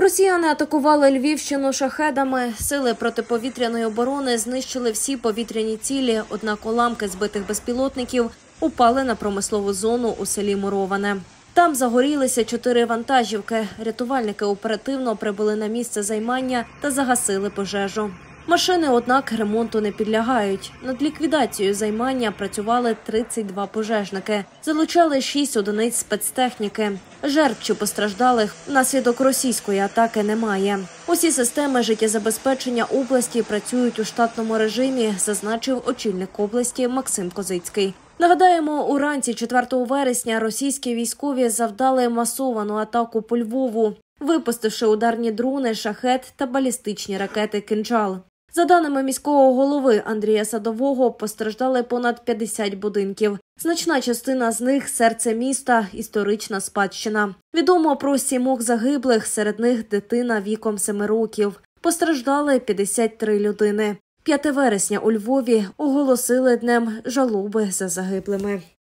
Росіяни атакували Львівщину шахедами. Сили протиповітряної оборони знищили всі повітряні цілі, однак уламки збитих безпілотників упали на промислову зону у селі Муроване. Там загорілися 4 вантажівки. Рятувальники оперативно прибули на місце займання та загасили пожежу. Машини, однак, ремонту не підлягають. Над ліквідацією займання працювали 32 пожежники. Залучали 6 одиниць спецтехніки. Жертв чи постраждалих внаслідок російської атаки немає. Усі системи життєзабезпечення області працюють у штатному режимі, зазначив очільник області Максим Козицький. Нагадаємо, уранці 4 вересня російські військові завдали масовану атаку по Львову, випустивши ударні дрони, шахед та балістичні ракети «Кинджал». За даними міського голови Андрія Садового, постраждали понад 50 будинків. Значна частина з них – серце міста, історична спадщина. Відомо про 7 загиблих, серед них дитина віком 7 років. Постраждали 53 людини. 5 вересня у Львові оголосили днем жалоби за загиблими.